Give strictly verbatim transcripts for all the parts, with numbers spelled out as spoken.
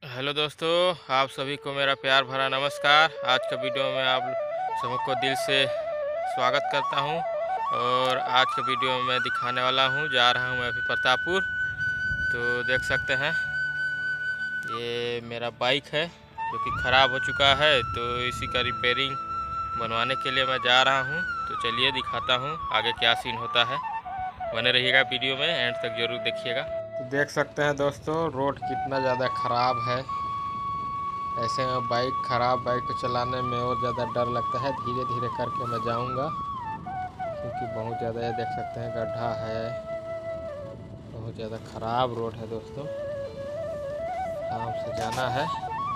Hello दोस्तों, आप सभी को मेरा प्यार भरा नमस्कार। आज का वीडियो में आप सबको दिल से स्वागत करता हूं। और आज के वीडियो में मैं दिखाने वाला हूं, जा रहा हूं मैं अभी प्रतापपुर। तो देख सकते हैं ये मेरा बाइक है जो कि ख़राब हो चुका है, तो इसी का रिपेयरिंग बनवाने के लिए मैं जा रहा हूं। तो चलिए दिखाता हूं आगे क्या सीन होता है। बने रहिएगा वीडियो में, एंड तक ज़रूर देखिएगा। तो देख सकते हैं दोस्तों, रोड कितना ज़्यादा ख़राब है। ऐसे में बाइक ख़राब बाइक को चलाने में और ज़्यादा डर लगता है। धीरे धीरे करके मैं जाऊंगा क्योंकि बहुत ज़्यादा ये देख सकते हैं गड्ढा है, बहुत ज़्यादा ख़राब रोड है दोस्तों। आराम से जाना है।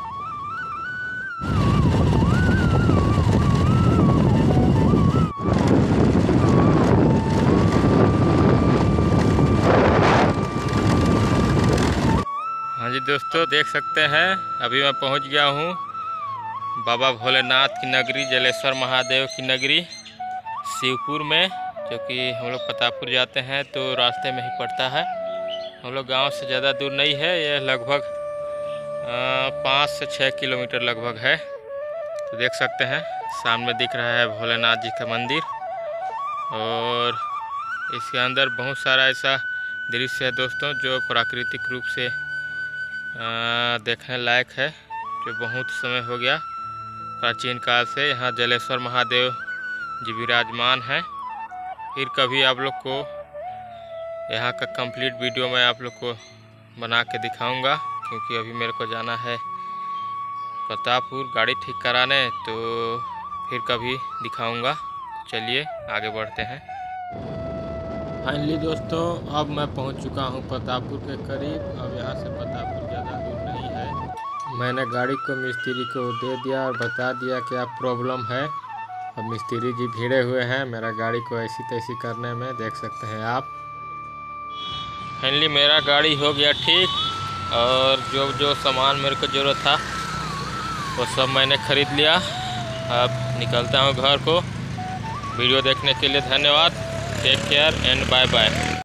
हाँ जी दोस्तों, देख सकते हैं अभी मैं पहुंच गया हूं बाबा भोलेनाथ की नगरी, जलेश्वर महादेव की नगरी शिवपुर में, जो कि हम लोग प्रतापपुर जाते हैं तो रास्ते में ही पड़ता है। हम लोग गांव से ज़्यादा दूर नहीं है, ये लगभग पाँच से छः किलोमीटर लगभग है। तो देख सकते हैं सामने दिख रहा है भोलेनाथ जी का मंदिर, और इसके अंदर बहुत सारा ऐसा दृश्य है दोस्तों जो प्राकृतिक रूप से आ, देखने लायक है। जो बहुत समय हो गया प्राचीन काल से यहाँ जलेश्वर महादेव जी विराजमान हैं। फिर कभी आप लोग को यहाँ का कंप्लीट वीडियो मैं आप लोग को बना के दिखाऊंगा, क्योंकि अभी मेरे को जाना है प्रतापपुर गाड़ी ठीक कराने, तो फिर कभी दिखाऊंगा। चलिए आगे बढ़ते हैं। फाइनली दोस्तों, अब मैं पहुंच चुका हूं प्रतापपुर के करीब। अब यहाँ से प्रतापपुर ज़्यादा दूर नहीं है। मैंने गाड़ी को मिस्त्री को दे दिया और बता दिया कि आप प्रॉब्लम है। अब मिस्त्री जी भिड़े हुए हैं मेरा गाड़ी को ऐसी तैसी करने में, देख सकते हैं आप। फाइनली मेरा गाड़ी हो गया ठीक, और जो जो सामान मेरे को ज़रूरत था वो सब मैंने ख़रीद लिया। अब निकलता हूँ घर को। वीडियो देखने के लिए धन्यवाद। Take care and bye bye.